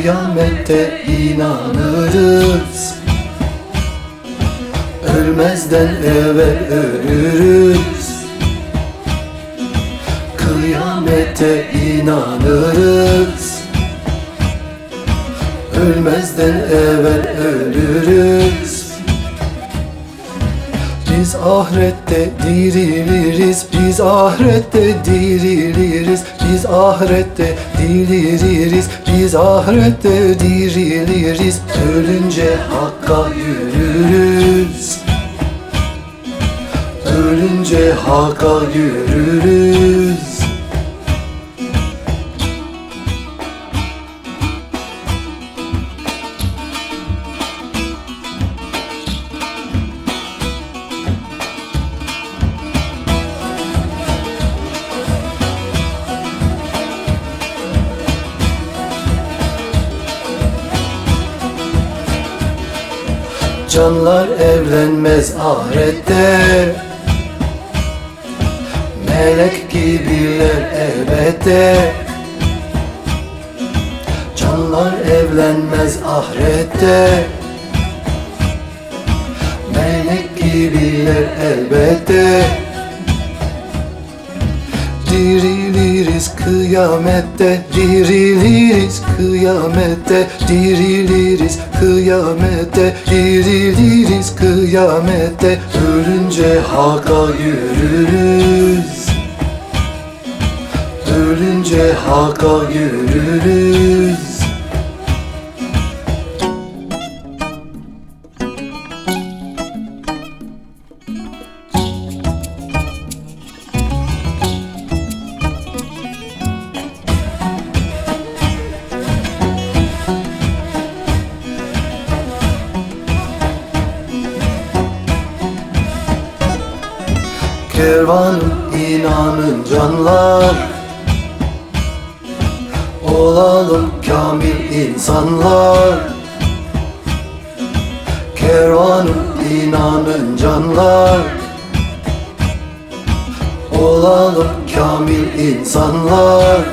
Kıyamette inanırız, ölmezden evvel ölürüz. Kıyamete inanırız, ölmezden evvel ölürüz. Biz ahirette diriliriz, biz ahirette diriliriz, biz ahirette diriliriz, biz ahirette diriliriz. Ölünce Hakk'a yürürüz, ölünce Hakk'a yürürüz. Canlar evlenmez ahirette, melek gibiler elbette. Canlar evlenmez ahirette, melek gibiler elbette. Diriliriz kıyamette, diriliriz kıyamette, diriliriz kıyamette, diriliriz kıyamette. Ölünce Hakk'a yürürüz, ölünce Hakk'a yürürüz. Kervanım inanın canlar, olalım kamil insanlar. Kervanım inanın canlar, olalım kamil insanlar.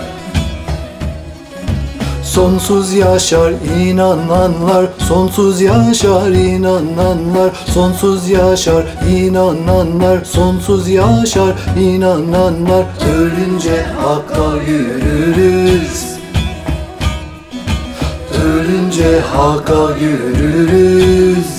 Sonsuz yaşar inananlar, sonsuz yaşar inananlar, sonsuz yaşar inananlar, sonsuz yaşar inananlar. Ölünce Hakk'a yürürüz, ölünce Hakk'a yürürüz.